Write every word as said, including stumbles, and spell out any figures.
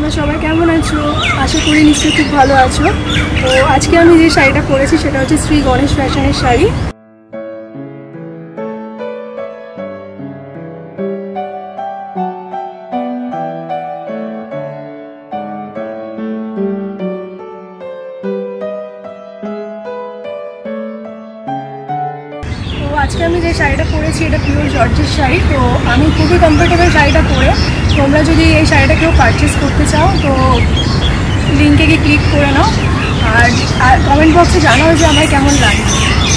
তোমরা সবাই কেমন আছো? আশা করি নিশ্চয়ই খুব ভালো আছো। তো আজকে আমি যে শাড়িটা পরেছি সেটা হচ্ছে শ্রী গণেশ ফ্যাশনের শাড়ি। আজকে আমি যে শাড়িটা পরেছি এটা পিওর জর্জেট শাড়ি। তো আমি খুবই কমফোর্টেবল শাড়িটা পরে। তোমরা যদি এই শাড়িটা কেউ পারচেস করতে চাও তো লিঙ্কে গিয়ে ক্লিক করে নাও আর কমেন্ট বক্সে জানাও যে আমার কেমন লাগে।